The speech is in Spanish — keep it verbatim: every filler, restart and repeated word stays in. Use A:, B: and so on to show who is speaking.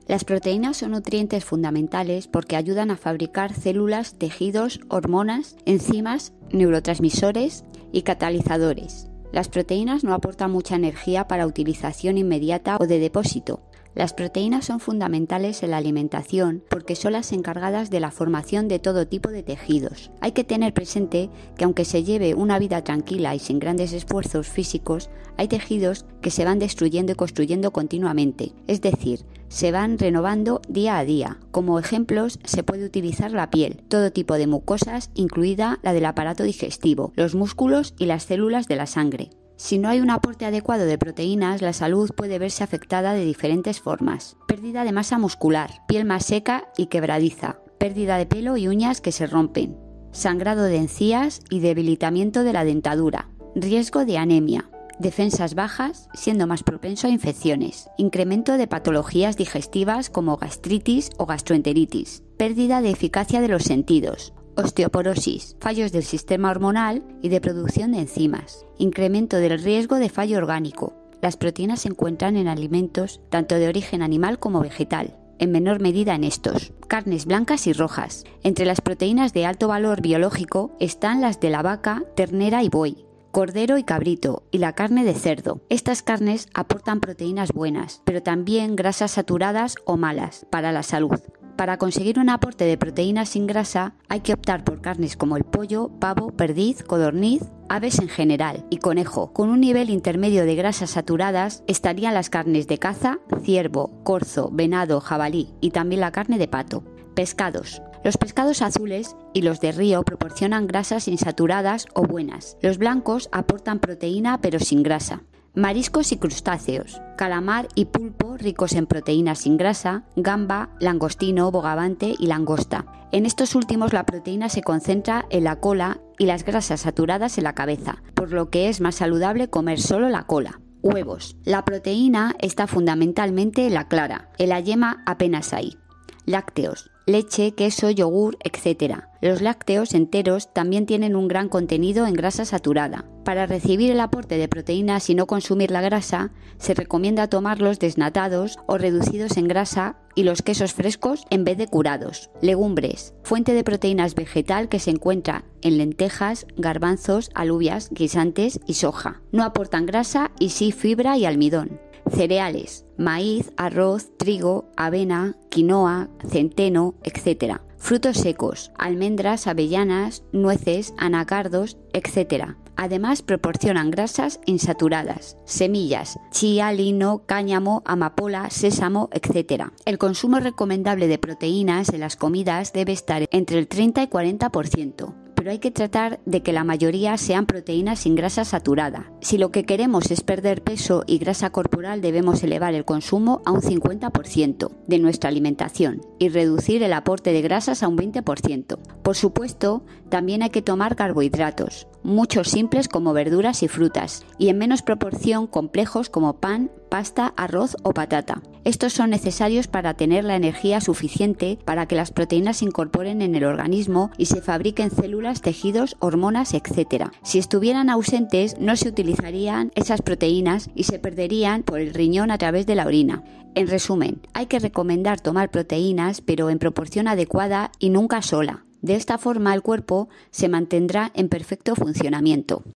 A: Las proteínas son nutrientes fundamentales porque ayudan a fabricar células, tejidos, hormonas, enzimas, neurotransmisores y catalizadores. Las proteínas no aportan mucha energía para utilización inmediata o de depósito. Las proteínas son fundamentales en la alimentación porque son las encargadas de la formación de todo tipo de tejidos. Hay que tener presente que aunque se lleve una vida tranquila y sin grandes esfuerzos físicos, hay tejidos que se van destruyendo y construyendo continuamente, es decir, se van renovando día a día. Como ejemplos se puede utilizar la piel, todo tipo de mucosas, incluida la del aparato digestivo, los músculos y las células de la sangre. Si no hay un aporte adecuado de proteínas, la salud puede verse afectada de diferentes formas. Pérdida de masa muscular, piel más seca y quebradiza, pérdida de pelo y uñas que se rompen, sangrado de encías y debilitamiento de la dentadura, riesgo de anemia, defensas bajas, siendo más propenso a infecciones, incremento de patologías digestivas como gastritis o gastroenteritis, pérdida de eficacia de los sentidos, osteoporosis, fallos del sistema hormonal y de producción de enzimas, incremento del riesgo de fallo orgánico. Las proteínas se encuentran en alimentos tanto de origen animal como vegetal, en menor medida en estos. Carnes blancas y rojas. Entre las proteínas de alto valor biológico están las de la vaca, ternera y buey, cordero y cabrito, y la carne de cerdo. Estas carnes aportan proteínas buenas, pero también grasas saturadas o malas para la salud. Para conseguir un aporte de proteínas sin grasa hay que optar por carnes como el pollo, pavo, perdiz, codorniz, aves en general y conejo. Con un nivel intermedio de grasas saturadas estarían las carnes de caza, ciervo, corzo, venado, jabalí y también la carne de pato. Pescados. Los pescados azules y los de río proporcionan grasas insaturadas o buenas. Los blancos aportan proteína pero sin grasa. Mariscos y crustáceos, calamar y pulpo ricos en proteínas sin grasa, gamba, langostino, bogavante y langosta. En estos últimos la proteína se concentra en la cola y las grasas saturadas en la cabeza, por lo que es más saludable comer solo la cola. Huevos. La proteína está fundamentalmente en la clara, en la yema apenas hay. Lácteos. Leche, queso, yogur, etcétera. Los lácteos enteros también tienen un gran contenido en grasa saturada. Para recibir el aporte de proteínas y no consumir la grasa, se recomienda tomarlos desnatados o reducidos en grasa y los quesos frescos en vez de curados. Legumbres, fuente de proteínas vegetal que se encuentra en lentejas, garbanzos, alubias, guisantes y soja. No aportan grasa y sí fibra y almidón. Cereales, maíz, arroz, trigo, avena, quinoa, centeno, etcétera. Frutos secos, almendras, avellanas, nueces, anacardos, etcétera. Además proporcionan grasas insaturadas, semillas, chía, lino, cáñamo, amapola, sésamo, etcétera. El consumo recomendable de proteínas en las comidas debe estar entre el treinta y cuarenta por ciento. Pero hay que tratar de que la mayoría sean proteínas sin grasa saturada. Si lo que queremos es perder peso y grasa corporal, debemos elevar el consumo a un cincuenta por ciento de nuestra alimentación y reducir el aporte de grasas a un veinte por ciento. Por supuesto, también hay que tomar carbohidratos, muchos simples como verduras y frutas, y en menos proporción complejos como pan, pasta, arroz o patata. Estos son necesarios para tener la energía suficiente para que las proteínas se incorporen en el organismo y se fabriquen células, tejidos, hormonas, etcétera. Si estuvieran ausentes, no se utilizarían esas proteínas y se perderían por el riñón a través de la orina. En resumen, hay que recomendar tomar proteínas, pero en proporción adecuada y nunca sola. De esta forma el cuerpo se mantendrá en perfecto funcionamiento.